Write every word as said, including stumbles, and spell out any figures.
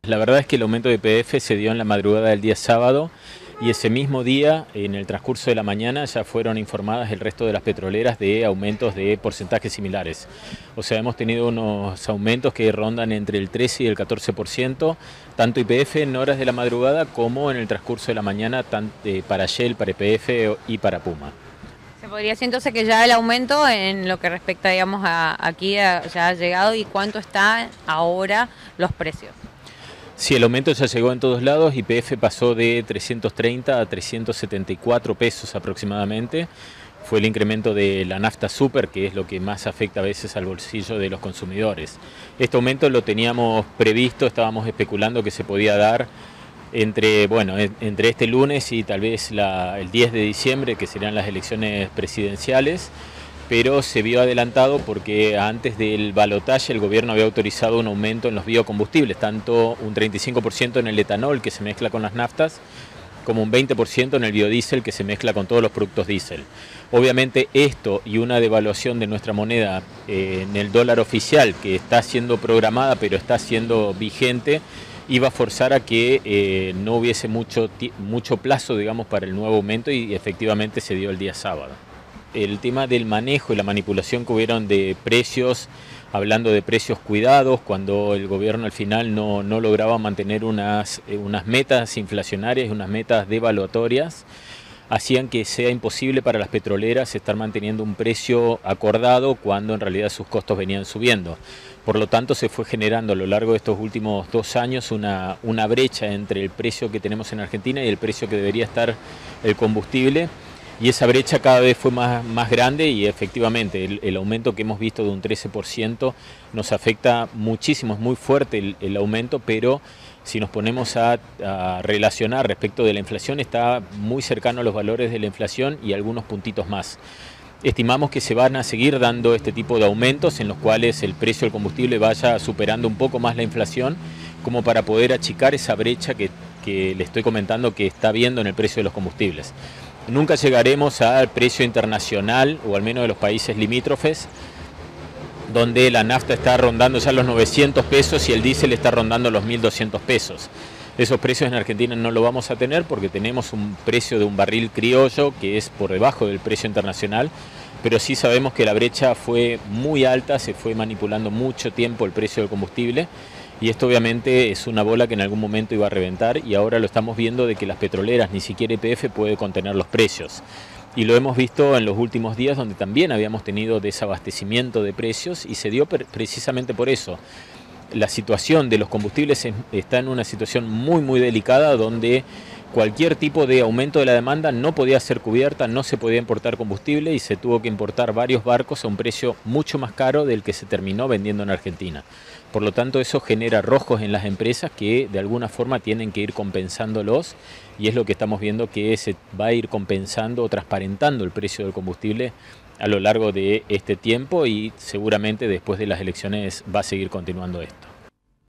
La verdad es que el aumento de Y P F se dio en la madrugada del día sábado y ese mismo día, en el transcurso de la mañana, ya fueron informadas el resto de las petroleras de aumentos de porcentajes similares. O sea, hemos tenido unos aumentos que rondan entre el trece y el catorce por ciento, tanto Y P F en horas de la madrugada como en el transcurso de la mañana, tanto para Shell, para Y P F y para Puma. Se podría decir entonces que ya el aumento en lo que respecta, digamos, a aquí a, ya ha llegado, y cuánto están ahora los precios. Sí, el aumento ya llegó en todos lados. Y P F pasó de trescientos treinta a trescientos setenta y cuatro pesos aproximadamente. Fue el incremento de la nafta super, que es lo que más afecta a veces al bolsillo de los consumidores. Este aumento lo teníamos previsto, estábamos especulando que se podía dar entre, bueno, entre este lunes y tal vez la, el diez de diciembre, que serán las elecciones presidenciales, pero se vio adelantado porque antes del balotaje el gobierno había autorizado un aumento en los biocombustibles, tanto un treinta y cinco por ciento en el etanol, que se mezcla con las naftas, como un veinte por ciento en el biodiesel, que se mezcla con todos los productos diésel. Obviamente esto y una devaluación de nuestra moneda eh, en el dólar oficial, que está siendo programada pero está siendo vigente, iba a forzar a que eh, no hubiese mucho, mucho plazo, digamos, para el nuevo aumento, y efectivamente se dio el día sábado. El tema del manejo y la manipulación que hubieron de precios, hablando de precios cuidados, cuando el gobierno al final no, no lograba mantener unas, unas metas inflacionarias, unas metas devaluatorias, hacían que sea imposible para las petroleras estar manteniendo un precio acordado cuando en realidad sus costos venían subiendo. Por lo tanto, se fue generando a lo largo de estos últimos dos años una, una brecha entre el precio que tenemos en Argentina y el precio que debería estar el combustible. Y esa brecha cada vez fue más, más grande, y efectivamente el, el aumento que hemos visto de un trece por ciento nos afecta muchísimo, es muy fuerte el, el aumento, pero si nos ponemos a, a relacionar respecto de la inflación, está muy cercano a los valores de la inflación y algunos puntitos más. Estimamos que se van a seguir dando este tipo de aumentos en los cuales el precio del combustible vaya superando un poco más la inflación, como para poder achicar esa brecha que, que le estoy comentando que está habiendo en el precio de los combustibles. Nunca llegaremos al precio internacional, o al menos de los países limítrofes, donde la nafta está rondando ya los novecientos pesos y el diésel está rondando los mil doscientos pesos. Esos precios en Argentina no lo vamos a tener porque tenemos un precio de un barril criollo que es por debajo del precio internacional, pero sí sabemos que la brecha fue muy alta, se fue manipulando mucho tiempo el precio del combustible, y esto obviamente es una bola que en algún momento iba a reventar, y ahora lo estamos viendo de que las petroleras, ni siquiera Y P F puede contener los precios. Y lo hemos visto en los últimos días, donde también habíamos tenido desabastecimiento de precios, y se dio precisamente por eso. La situación de los combustibles está en una situación muy muy delicada, donde cualquier tipo de aumento de la demanda no podía ser cubierta, no se podía importar combustible, y se tuvo que importar varios barcos a un precio mucho más caro del que se terminó vendiendo en Argentina. Por lo tanto, eso genera rojos en las empresas que de alguna forma tienen que ir compensándolos, y es lo que estamos viendo, que se va a ir compensando o transparentando el precio del combustible a lo largo de este tiempo, y seguramente después de las elecciones va a seguir continuando esto.